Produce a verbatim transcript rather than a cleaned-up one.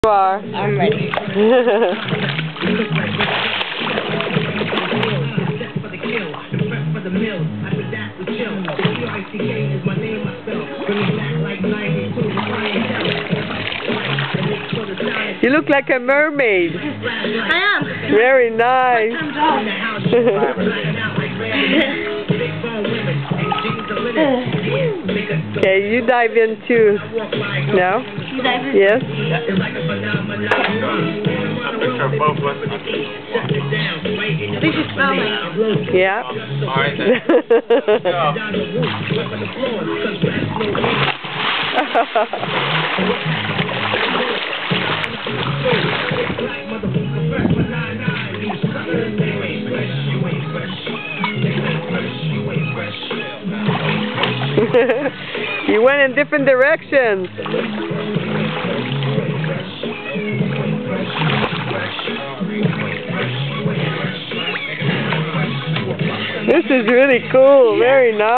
You are. I'm ready. You look like a mermaid. I am. Very nice. Okay, you dive in too. No? You dive in? Yes? We should smell it. Yeah. Alright then. Go. You went in different directions. This is really cool. Very nice.